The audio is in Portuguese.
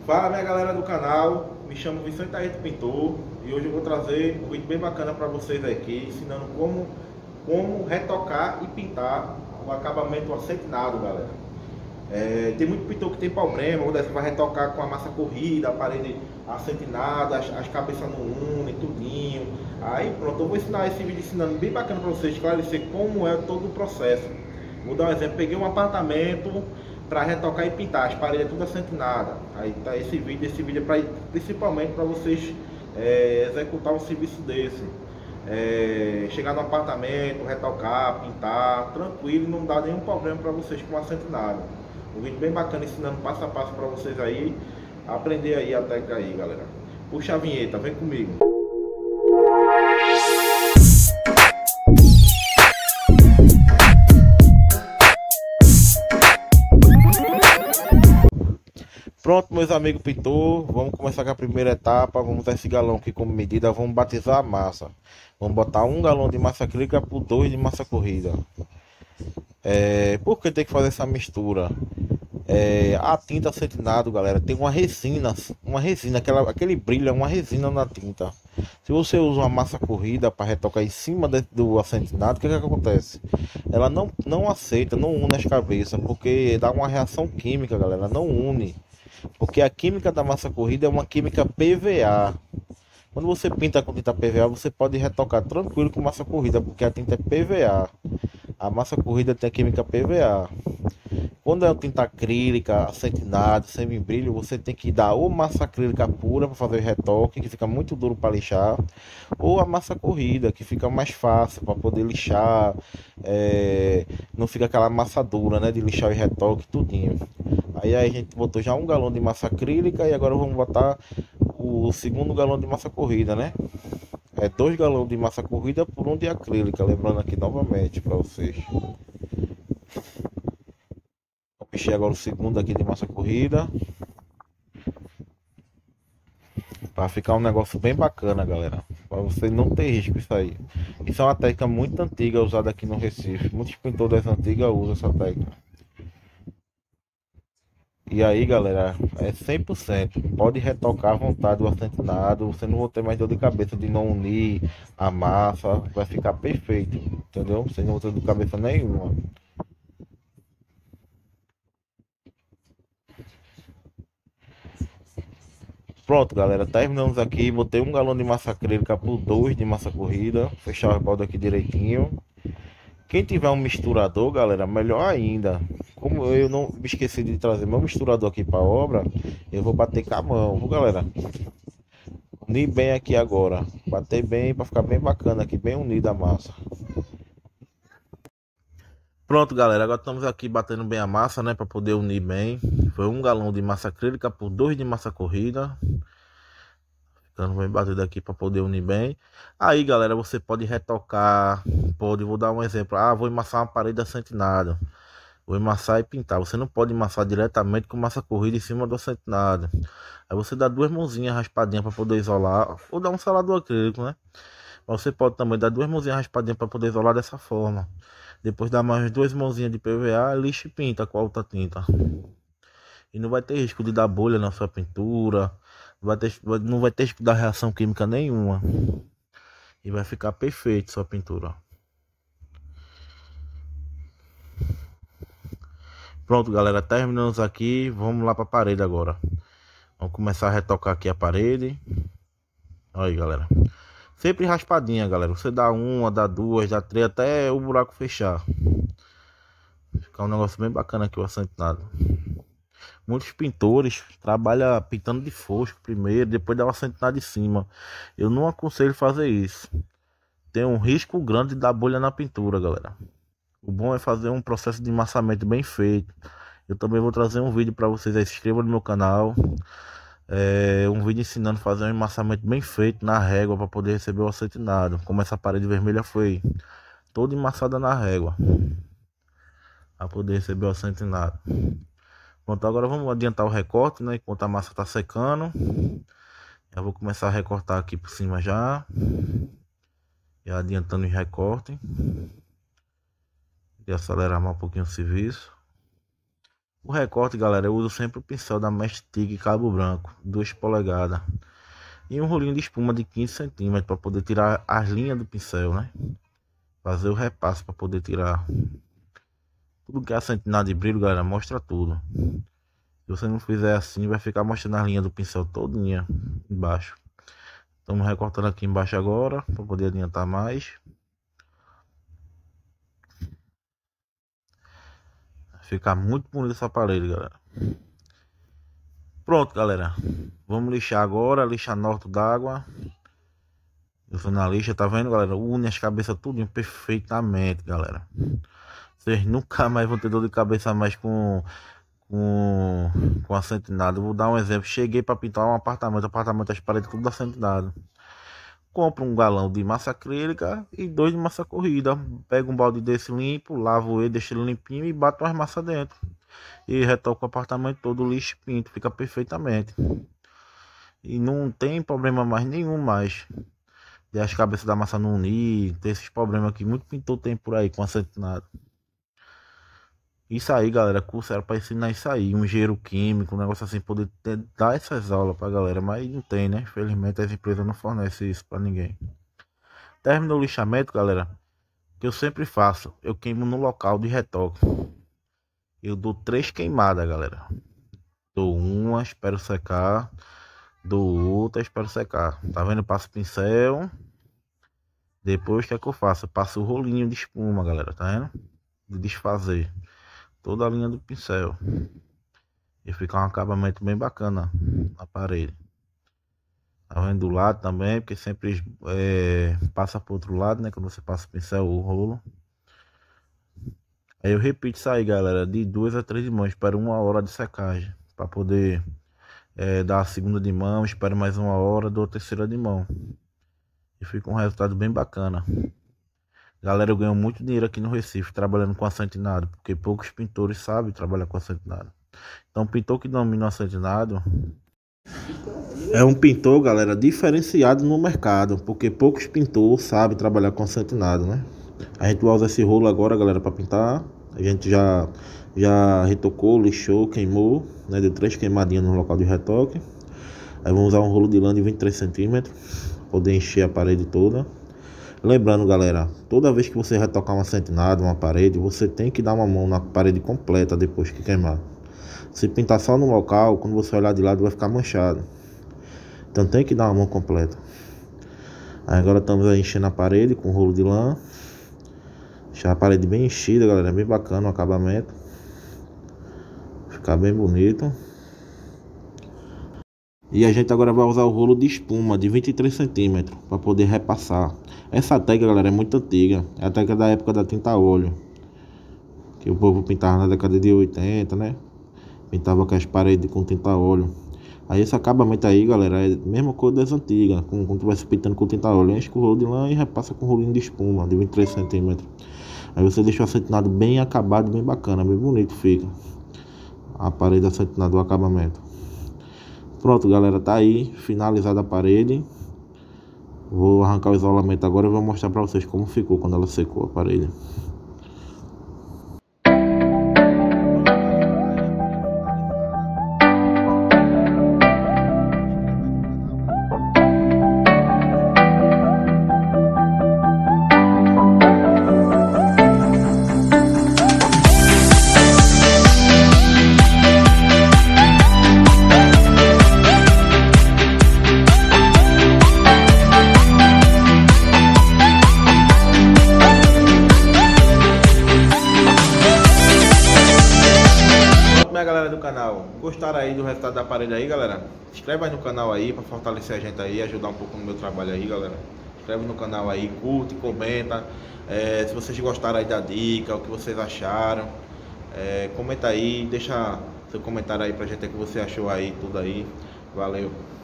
Fala minha galera do canal, me chamo Vicente Ayrton Pintor e hoje eu vou trazer um vídeo bem bacana para vocês aqui, ensinando como retocar e pintar o acabamento acetinado, galera. Tem muito pintor que tem problema, ou dessa vai retocar com a massa corrida, a parede acetinada, as cabeças não unem, tudinho. Aí pronto, eu vou ensinar esse vídeo ensinando bem bacana para vocês esclarecer como é todo o processo. Vou dar um exemplo, peguei um apartamento para retocar e pintar, as paredes tudo acetinada. Aí tá esse vídeo é principalmente para vocês executar um serviço desse. Chegar no apartamento, retocar, pintar, tranquilo e não dá nenhum problema para vocês com acetinado. Um vídeo bem bacana ensinando passo a passo para vocês aí, aprender aí a técnica aí, galera. Puxa a vinheta, vem comigo. Pronto, meus amigos pintor, vamos começar com a primeira etapa. Vamos usar esse galão aqui como medida, vamos batizar a massa. Vamos botar 1 galão de massa acrílica por 2 de massa corrida. Por que tem que fazer essa mistura? A tinta acetinado, galera, tem uma resina, aquele brilho é uma resina na tinta. Se você usa uma massa corrida para retocar em cima do acetinado, o que acontece? Ela não aceita, não une as cabeças, porque dá uma reação química, galera, não une. Porque a química da massa corrida é uma química PVA. Quando você pinta com tinta PVA, você pode retocar tranquilo com massa corrida, porque a tinta é PVA. A massa corrida tem a química PVA. Quando é tinta acrílica, acetinado, semi-brilho, você tem que dar ou massa acrílica pura para fazer o retoque, que fica muito duro para lixar, ou a massa corrida, que fica mais fácil para poder lixar, não fica aquela massa dura, né, de lixar e retoque, tudinho. Aí a gente botou já 1 galão de massa acrílica e agora vamos botar o segundo galão de massa corrida, né? 2 galões de massa corrida por 1 de acrílica, lembrando aqui novamente para vocês. Vou mexer agora o segundo aqui de massa corrida, para ficar um negócio bem bacana, galera, para você não ter risco. Isso aí, isso é uma técnica muito antiga usada aqui no Recife. Muitos pintores antigos usam essa técnica. E aí, galera, é 100%. Pode retocar à vontade o acetinado. Você não vai ter mais dor de cabeça de não unir a massa. Vai ficar perfeito, entendeu? Você não vai ter dor de cabeça nenhuma. Pronto, galera, terminamos aqui. Botei 1 galão de massa acrílica por 2 de massa corrida. Fechar o balde aqui direitinho. Quem tiver um misturador, galera, melhor ainda. Como eu não me esqueci de trazer meu misturador aqui para a obra, eu vou bater com a mão, viu, galera? Unir bem aqui agora. Bater bem para ficar bem bacana aqui, bem unida a massa. Pronto, galera, agora estamos aqui batendo bem a massa, né, para poder unir bem. Foi 1 galão de massa acrílica por 2 de massa corrida. Ficando bem batido aqui para poder unir bem. Aí, galera, você pode retocar, vou dar um exemplo. Vou emassar uma parede acetinada. Vou emassar e pintar. Você não pode emassar diretamente com massa corrida em cima do acetinado. Aí você dá 2 mãozinhas raspadinhas para poder isolar, ou dar um selador acrílico, né? Mas você pode também dar 2 mãozinhas raspadinhas para poder isolar dessa forma. Depois dá mais 2 mãozinhas de PVA, lixa e pinta com a outra tinta. E não vai ter risco de dar bolha na sua pintura. Não vai ter risco da reação química nenhuma. E vai ficar perfeito sua pintura. Pronto, galera, terminamos aqui. Vamos lá para a parede agora. Vamos começar a retocar aqui a parede. Olha aí, galera. Sempre raspadinha, galera. Você dá 1, dá 2, dá 3, até o buraco fechar. Fica um negócio bem bacana aqui o acetinado. Muitos pintores trabalham pintando de fosco primeiro, depois dá uma acetinado em cima. Eu não aconselho fazer isso. Tem um risco grande de dar bolha na pintura, galera. O bom é fazer um processo de amassamento bem feito. Eu também vou trazer um vídeo para vocês aí. Se inscrevam no meu canal. Um vídeo ensinando a fazer um amassamento bem feito na régua para poder receber o acetinado. Como essa parede vermelha foi toda emassada na régua, para poder receber o acetinado. Pronto, agora vamos adiantar o recorte, né? Enquanto a massa está secando. Eu vou começar a recortar aqui por cima já. E adiantando o recorte. E acelerar mais um pouquinho o serviço. O recorte, galera, eu uso sempre o pincel da Mestre Tig Cabo Branco, 2 polegadas. E um rolinho de espuma de 15 centímetros para poder tirar as linhas do pincel, né? Fazer o repasse para poder tirar tudo que é acentinado de brilho, galera, mostra tudo. Se você não fizer assim, vai ficar mostrando as linhas do pincel todinha embaixo. Estamos recortando aqui embaixo agora para poder adiantar mais. Fica muito bonito essa parede, galera. Pronto, galera. Vamos lixar agora, lixa norte d'água. Eu sou na lixa, tá vendo, galera? Une as cabeças tudo perfeitamente, galera. Vocês nunca mais vão ter dor de cabeça mais com acentinado. Vou dar um exemplo. Cheguei para pintar um apartamento, as paredes tudo acentinado. Compro um galão de massa acrílica e 2 de massa corrida. Pego um balde desse limpo, lavo ele, deixo ele limpinho e bato as massas dentro. E retoco o apartamento todo, lixo e pinto, fica perfeitamente. E não tem problema mais nenhum mais de as cabeças da massa não unir, ter esses problemas que muito pintor tem por aí com acentinado. Isso aí, galera, curso era para ensinar isso aí, um engenheiro químico, um negócio assim, poder dar essas aulas pra galera, mas não tem, né? Infelizmente as empresas não fornecem isso para ninguém. Terminou o lixamento, galera, que eu sempre faço, eu queimo no local de retoque. Eu dou 3 queimadas, galera. Dou uma, espero secar, dou outra, espero secar. Tá vendo? Eu passo o pincel. Depois o que é que eu faço? Eu passo o rolinho de espuma, galera, tá vendo? De desfazer toda a linha do pincel e fica um acabamento bem bacana na parede. Tá vendo do lado também, porque sempre passa pro outro lado, né? Quando você passa o pincel, o rolo. Aí eu repito isso aí, galera, de 2 a 3 de mão. Espero 1 hora de secagem para poder dar a segunda de mão. Espero mais 1 hora, dou a terceira de mão e fica um resultado bem bacana. Galera, eu ganho muito dinheiro aqui no Recife trabalhando com acentinado, porque poucos pintores sabem trabalhar com acentinado. Então, o pintor que domina o acentinado é um pintor, galera, diferenciado no mercado, porque poucos pintores sabem trabalhar com acentinado, né? A gente vai usar esse rolo agora, galera, para pintar. A gente já retocou, lixou, queimou, né? Deu 3 queimadinhas no local de retoque. Aí vamos usar um rolo de lã de 23 centímetros, poder encher a parede toda. Lembrando, galera, toda vez que você retocar um acentinado, uma parede, você tem que dar uma mão na parede completa depois que queimar. Se pintar só no local, quando você olhar de lado vai ficar manchado. Então tem que dar uma mão completa. Aí agora estamos aí enchendo a parede com rolo de lã. Deixar a parede bem enchida, galera, bem bacana o acabamento. Ficar bem bonito. E a gente agora vai usar o rolo de espuma de 23 centímetros para poder repassar. Essa técnica, galera, é muito antiga. É a técnica da época da tinta a óleo, que o povo pintava na década de 80, né? Pintava com as paredes com tinta a óleo. Aí esse acabamento aí, galera, é a mesma coisa das antigas. Quando tu vai se pintando com tinta a óleo, enche com o rolo de lã e repassa com o rolinho de espuma de 23 centímetros. Aí você deixa o acentinado bem acabado, bem bacana, bem bonito fica a parede acentinada, o acabamento. Pronto, galera, tá aí finalizada a parede. Vou arrancar o isolamento agora e vou mostrar pra vocês como ficou quando ela secou a parede. Minha galera do canal, gostaram aí do resultado da parede aí, galera? Inscreve aí no canal aí pra fortalecer a gente aí, ajudar um pouco no meu trabalho aí, galera. Inscreve no canal aí, curte, comenta. Se vocês gostaram aí da dica, o que vocês acharam, comenta aí, deixa seu comentário aí pra gente, o que você achou aí, tudo aí. Valeu.